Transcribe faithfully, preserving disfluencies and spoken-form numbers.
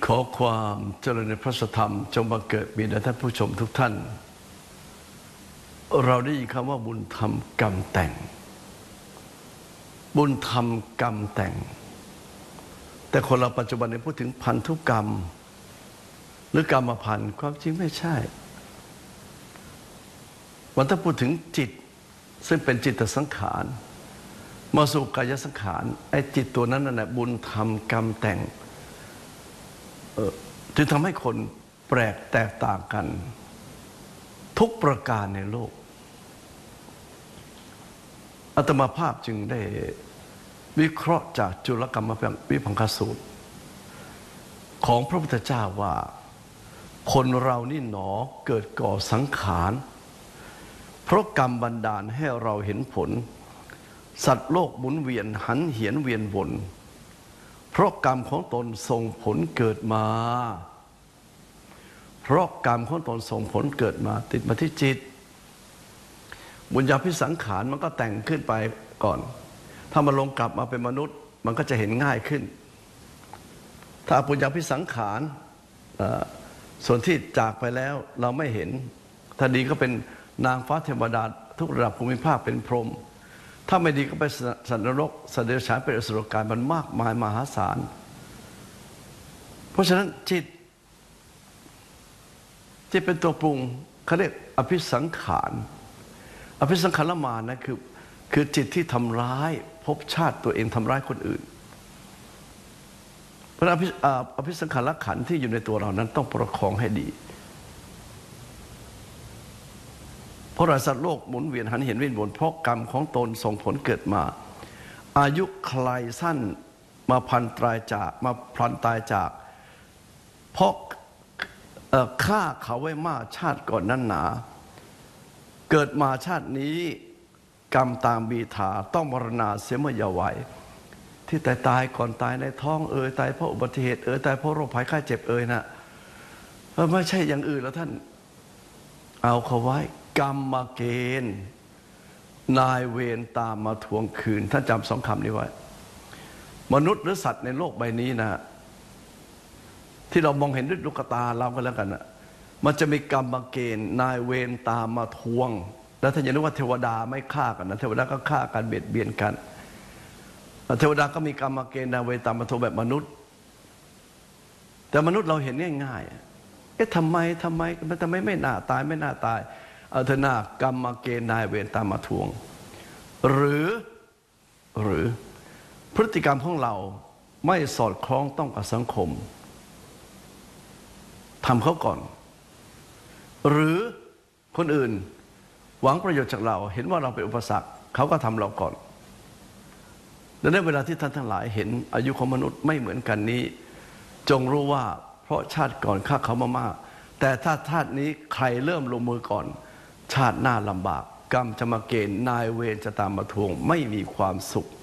ขอความเจริญในพระธรรมจงบังเกิดมีแด่ท่านผู้ชมทุกท่านเราได้ยินคำว่าบุญธรรมกรรมแต่งบุญธรรมกรรมแต่งแต่คนเราปัจจุบันนี้พูดถึงพันธุกรรมหรือกรรมพันธุ์ความจริงไม่ใช่วันถ้าพูดถึงจิตซึ่งเป็นจิตสังขารมาสู่กายสังขารไอ้จิตตัวนั้นนั่นแหละบุญธรรมกรรมแต่งจึงทำให้คนแปลกแตกต่างกันทุกประการในโลกอาตมาภาพจึงได้วิเคราะห์จากจุลกรรมวิภังคสูตรของพระพุทธเจ้าว่าคนเรานี่หนอเกิดก่อสังขารเพราะกรรมบันดาลให้เราเห็นผลสัตว์โลกหมุนเวียนหันเหียนเวียนวนเพราะกรรมของตนส่งผลเกิดมาเพราะกรรมของตนส่งผลเกิดมาติดมาที่จิตบุญญาภิสังขารมันก็แต่งขึ้นไปก่อนถ้ามันลงกลับมาเป็นมนุษย์มันก็จะเห็นง่ายขึ้นถ้าบุญญาภิสังขารส่วนที่จากไปแล้วเราไม่เห็นถ้าดีก็เป็นนางฟ้าเทวดาทุกระดับภูมิภาคเป็นพรหมถ้าไม่ดีก็ไปสัตว์นรกสัตว์เดรัจฉานเป็นอสุรกายมันมากมายมหาศาลเพราะฉะนั้นจิตจิตเป็นตัวปรุงเขาเรียกอภิสังขารอภิสังขารมารนะคือคือจิตที่ทำร้ายภพชาติตัวเองทำร้ายคนอื่นเพราะอภิอภิสังขารขันธ์ที่อยู่ในตัวเรานั้นต้องประคองให้ดีเพราะราสัตว์โลกหมุนเวียนหันเหียนเวียนวนเพราะกรรมของตนส่งผลเกิดมาอายุใครสั้นมาพันตายจากมาพลันตายจากเพราะฆ่าเขาไว้มากชาติก่อนนั้นหนาเกิดมาชาตินี้กรรมตามบีถาต้องมรณาเสียเมื่อเยาว์วัยที่ตายตายก่อนตายในท้องเอ่ยตายเพราะอุบัติเหตุเอ่ยตายเพราะโรคภัยไข้เจ็บเอ่ยนะไม่ใช่อย่างอื่นแล้วท่านเอาเขาไว้กรรมมาเกณฑ์นายเวรตามมาทวงคืนท่านจำสองคำนี้ไว้มนุษย์หรือสัตว์ในโลกใบนี้นะที่เรามองเห็นด้วยลูกตาเราก็แล้วกันนะมันจะมีกรรมมาเกณฑ์นายเวรตามมาทวงแล้วท่านอย่านึกว่าเทวดาไม่ฆ่ากันนะเทวดาก็ฆ่ากันเบียดเบียนกันเทวดาก็มีกรรมมาเกณฑ์นายเวรตามมาทวงแบบมนุษย์แต่มนุษย์เราเห็นง่ายๆเอ๊ะทำไมทำไมมันทำไมไม่น่าตายไม่น่าตายเอาเถอะนะกรรมมาเกณฑ์นายเวรตามมาทวงหรือหรือพฤติกรรมของเราไม่สอดคล้องต้องกับสังคมทำเขาก่อนหรือคนอื่นหวังประโยชน์จากเราเห็นว่าเราเป็นอุปสรรคเขาก็ทำเราก่อนดังนั้นเวลาที่ท่านทั้งหลายเห็นอายุของมนุษย์ไม่เหมือนกันนี้จงรู้ว่าเพราะชาติก่อนฆ่าเขามามากแต่ถ้าชาตินี้ใครเริ่มลงมือก่อนชาติหน้าลำบากกรรมจะมาเกณฑ์นายเวรจะตามมาทวงไม่มีความสุข